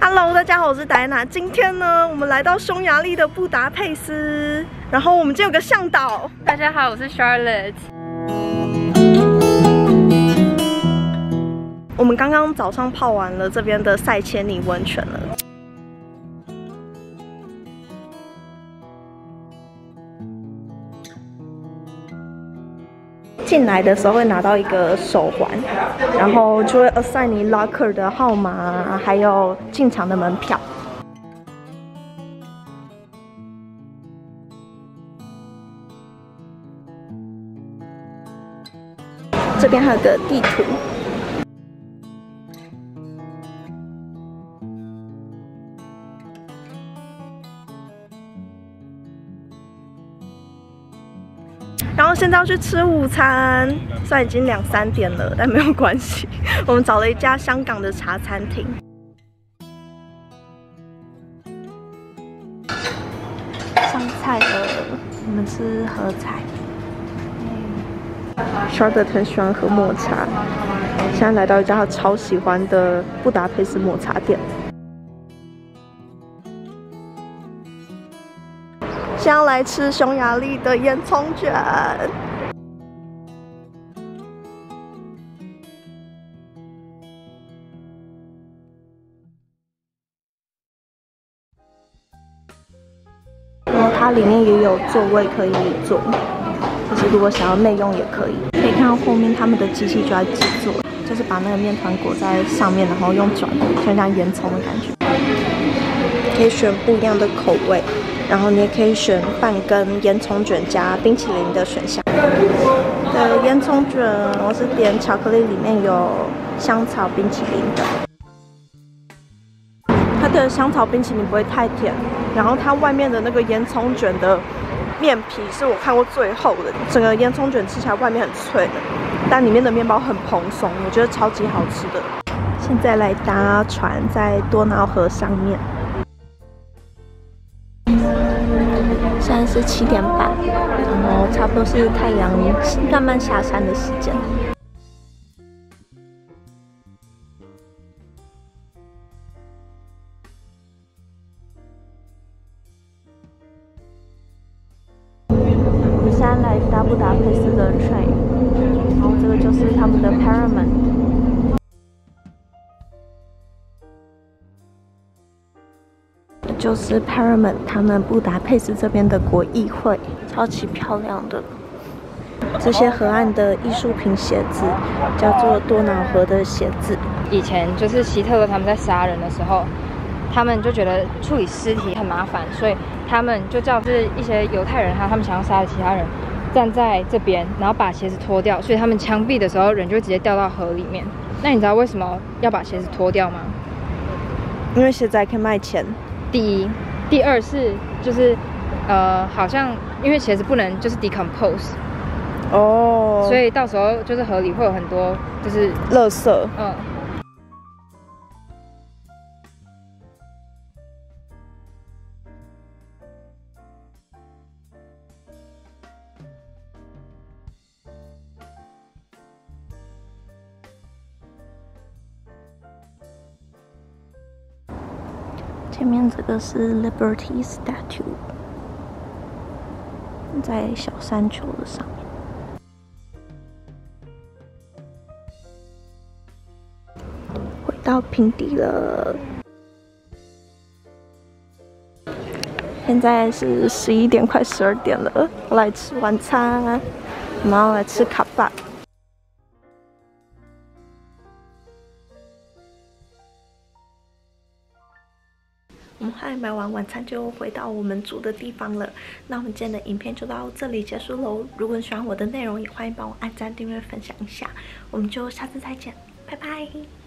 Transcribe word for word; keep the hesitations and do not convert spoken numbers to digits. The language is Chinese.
Hello， 大家好，我是戴娜。今天呢，我们来到匈牙利的布达佩斯，然后我们今天有个向导。 大家好，我是 Charlotte。 我们刚刚早上泡完了这边的塞切尼温泉了。 进来的时候会拿到一个手环，然后就会 assign 你 locker 的号码，还有进场的门票。这边还有个地图。 然后现在要去吃午餐，虽然已经两三点了，但没有关系。我们找了一家香港的茶餐厅。上菜了，我们吃合菜。Charlotte 很喜欢喝抹茶，现在来到一家他超喜欢的布达佩斯抹茶店。 现在来吃匈牙利的烟囱卷。然后它里面也有座位可以坐，就是如果想要内用也可以。可以看到后面他们的机器就在制作，就是把那个面团裹在上面，然后用转，就像烟囱的感觉。可以选不一样的口味。 然后你也可以选半根烟囱卷加冰淇淋的选项。对，烟囱卷我是点巧克力，里面有香草冰淇淋的。它的香草冰淇淋不会太甜，然后它外面的那个烟囱卷的面皮是我看过最厚的，整个烟囱卷吃起来外面很脆的，但里面的面包很蓬松，我觉得超级好吃的。现在来搭船，在多瑙河上面。 现在是七点半，然后差不多是太阳慢慢下山的时间。我们现在来搭布达佩斯的 train， 然后这个就是他们的 Parliament。 就是 Parliament， 他们布达佩斯这边的国议会，超级漂亮的。这些河岸的艺术品写字叫做多瑙河的写字。 以前就是希特勒他们在杀人的时候，他们就觉得处理尸体很麻烦，所以他们就叫就是一些犹太人哈，他们想要杀的其他人站在这边，然后把鞋子脱掉，所以他们枪毙的时候人就直接掉到河里面。那你知道为什么要把鞋子脱掉吗？ 因为鞋子还可以卖钱。 第一，第二是就是，呃，好像因为鞋子不能就是 decompose， 哦，所以到时候就是河里会有很多就是垃圾， 嗯。 前面这个是 Liberty Statue， 在小山丘的上面。回到平地了，现在是十一点快十二点了，我来吃晚餐，我们要来吃卡巴。 我们还买完晚餐就回到我们住的地方了。那我们今天的影片就到这里结束喽。如果你喜欢我的内容，也欢迎帮我按赞、订阅、分享一下。我们就下次再见，拜拜。